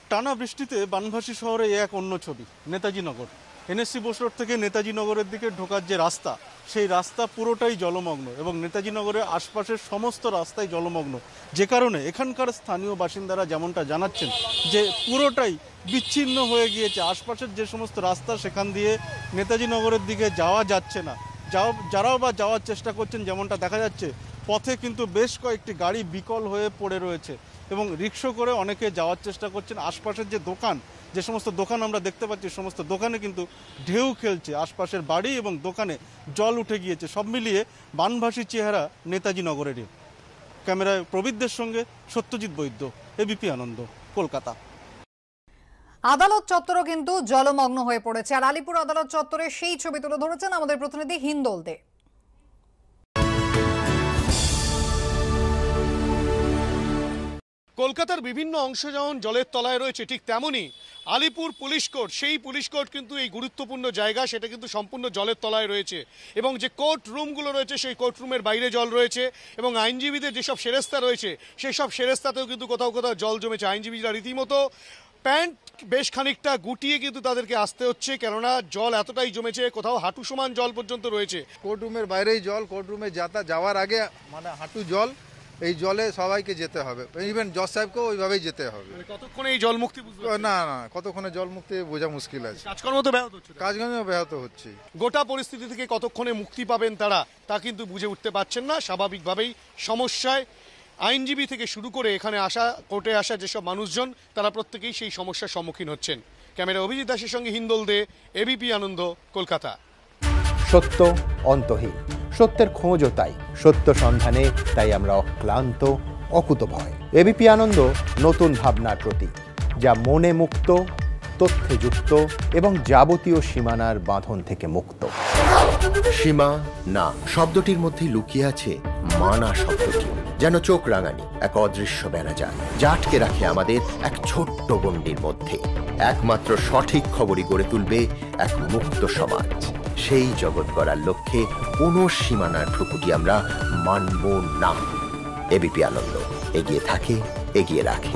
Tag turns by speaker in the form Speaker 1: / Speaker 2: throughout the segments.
Speaker 1: টানা বৃষ্টিতে বানভাসী শহরে এক অন্য ছবি নেতাজি নগর। এনএসসি বোস রোড থেকে নেতাজি নগরের দিকে ঢোকার যে রাস্তা, সেই রাস্তা পুরোটাই জলমগ্ন এবং নেতাজি নগরের আশপাশের সমস্ত রাস্তাই জলমগ্ন, যে কারণে এখানকার স্থানীয় বাসিন্দারা যেমনটা জানাচ্ছেন যে পুরোটাই বিচ্ছিন্ন হয়ে গিয়েছে। আশপাশের যে সমস্ত রাস্তা সেখান দিয়ে নেতাজি নগরের দিকে যাওয়া যাচ্ছে না। যারাও বা যাওয়ার চেষ্টা করছেন, যেমনটা দেখা যাচ্ছে পথে কিন্তু বেশ কয়েকটি গাড়ি বিকল হয়ে পড়ে রয়েছে এবং রিক্সা করে অনেকে যাওয়ার চেষ্টা করছেন। আশপাশের যে দোকান, যে সমস্ত দোকান আমরা দেখতে পাচ্ছি, সমস্ত দোকানে কিন্তু ঢেউ খেলছে, আশপাশের বাড়ি এবং দোকানে জল উঠে গিয়েছে। সব মিলিয়ে বানভাসী চেহারা নেতাজি নগরেরই। ক্যামেরায় প্রবীরদের সঙ্গে সত্যজিৎ বৈদ্য, এবিপি আনন্দ, কলকাতা।
Speaker 2: আদালত চত্বরও কিন্তু জলমগ্ন হয়ে পড়েছে। আর আলিপুর আদালত চত্বরে সেই ছবি তুলে ধরেছেন আমাদের প্রতিনিধি হিন্দল দে।
Speaker 3: কলকাতার বিভিন্ন অংশ যেমন জলের তলায় রয়েছে, ঠিক তেমনই আলিপুর পুলিশ কোর্ট, সেই পুলিশ কোর্ট কিন্তু এই গুরুত্বপূর্ণ জায়গা, সেটা কিন্তু সম্পূর্ণ জলের তলায় রয়েছে। এবং যে কোর্ট রুমগুলো রয়েছে, সেই কোর্ট রুমের বাইরে জল রয়েছে এবং আইনজীবীদের যেসব সেরেস্তা রয়েছে, সেই সব সেরেস্তাতেও কিন্তু কোথাও কোথাও জল জমেছে। আইনজীবীরা রীতিমতো প্যান্ট বেশ খানিকটা গুটিয়ে কিন্তু তাদেরকে আসতে হচ্ছে, কেননা জল এতটাই জমেছে, কোথাও হাঁটু সমান জল পর্যন্ত রয়েছে।
Speaker 4: কোর্ট রুমের বাইরেই জল, কোর্ট রুমে যাওয়ার আগে মানে হাঁটু জল, এই জলে সবাইকে যেতে হবে, ইভেন জজ সাহেবকেও ওইভাবেই যেতে হবে।
Speaker 3: কতক্ষণে এই জল মুক্তি?
Speaker 4: না, কতক্ষণে জল মুক্তি বোঝা মুশকিল আছে।
Speaker 3: কাজকর্ম তো ব্যাহত হচ্ছে,
Speaker 4: কাজকর্ম ব্যাহত হচ্ছে।
Speaker 3: গোটা পরিস্থিতি থেকে কতক্ষণে মুক্তি পাবেন তারা, তা কিন্তু বুঝে উঠতে পারছেন না। স্বাভাবিকভাবেই সমস্যায় আইনজীবী থেকে শুরু করে এখানে আসা, কোর্টে আসা যেসব মানুষজন, তারা প্রত্যেকেই সেই সমস্যার সম্মুখীন হচ্ছেন। ক্যামেরা অভিজিৎ দাসের সঙ্গে হিন্দল দে, এবিপি আনন্দ, কলকাতা।
Speaker 5: সত্য অন্তহীন, সত্যের খোঁজও তাই, সত্য সন্ধানে তাই আমরা অক্লান্ত, অকুতভয়। এবিপি আনন্দ নতুন ভাবনার প্রতীক, যা মনে মুক্ত, তথ্যে যুক্ত এবং যাবতীয় সীমানার বাঁধন থেকে মুক্ত।
Speaker 6: সীমা না শব্দটির মধ্যে লুকিয়ে আছে মানা শব্দটি, যেন চোখ রাঙানি এক অদৃশ্য বেড়াজাল, যা আটকে রাখে আমাদের এক ছোট্ট গণ্ডির মধ্যে। একমাত্র সঠিক খবরই গড়ে তুলবে এক মুক্ত সমাজ। সেই জগৎ গড়ার লক্ষ্যে কোনো সীমানার ঠুকুটি আমরা মানব না। এবিপি আনন্দ এগিয়ে থাকে, এগিয়ে রাখে।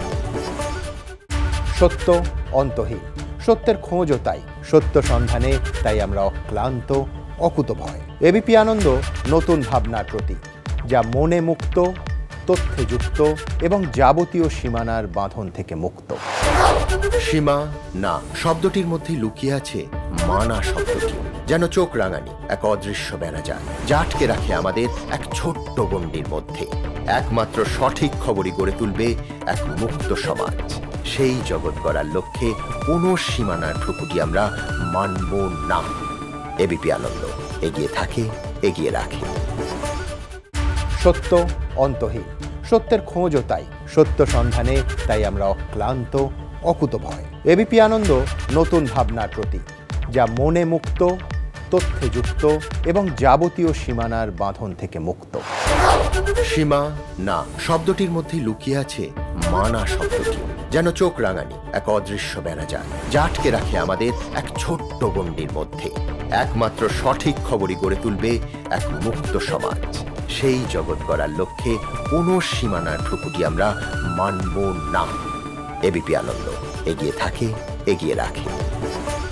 Speaker 5: সত্য অন্তহীন, সত্যের খোঁজও তাই, সত্য সন্ধানে তাই আমরা অক্লান্ত, অকুতভয়। এবিপি আনন্দ নতুন ভাবনার প্রতীক, যা মনে মুক্ত, তথ্যে যুক্ত এবং যাবতীয় সীমানার বাঁধন থেকে মুক্ত।
Speaker 6: সীমা না শব্দটির মধ্যে লুকিয়ে আছে মানা শব্দটি, যেন চোখ রাঙানি এক অদৃশ্য বেড়াজাল, যা আটকে রাখে আমাদের এক ছোট্ট গণ্ডির মধ্যে। একমাত্র সঠিক খবরই গড়ে তুলবে এক মুক্ত সমাজ। সেই জগৎ গড়ার লক্ষ্যে কোনো সীমানার ঠুকুটি আমরা মানব না। এবিপি আনন্দ এগিয়ে থাকে, এগিয়ে রাখে।
Speaker 5: সত্য অন্তহীন, সত্যের খোঁজও তাই, সত্য সন্ধানে তাই আমরা অক্লান্ত, অকুতভয়। এবিপি আনন্দ নতুন ভাবনার প্রতীক, যা মনে মুক্ত, তথ্যে যুক্ত এবং যাবতীয় সীমানার বাঁধন থেকে মুক্ত।
Speaker 6: সীমা না শব্দটির মধ্যে লুকিয়ে আছে মানা শব্দটি, যেন চোখ রাঙানি এক অদৃশ্য বেড়াজাল, যা আটকে রাখে আমাদের এক ছোট্ট গণ্ডির মধ্যে। একমাত্র সঠিক খবরই গড়ে তুলবে এক মুক্ত সমাজ। সেই জগৎ গড়ার লক্ষ্যে কোনো সীমানার ঠুকুটি আমরা মানব না। এবিপি আনন্দ এগিয়ে থাকে, এগিয়ে রাখে।